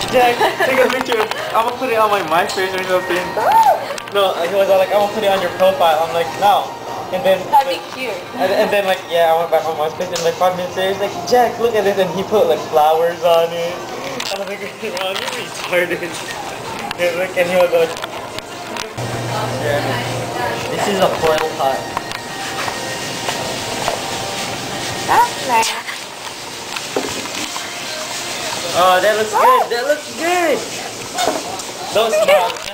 Jack, take a picture. I'm gonna put it on my MySpace or something. No, he was all like, I'm gonna put it on your profile. I'm like, no. And then That'd like, be cute. and then like, yeah, I went back on MySpace and like 5 minutes later, he's like, Jack, look at this, and he put like flowers on it. I was like, wow, this is retarded. And like, and he was like, yeah. This is a foil pot. That's nice. Oh, that looks good. That looks good. Don't smile.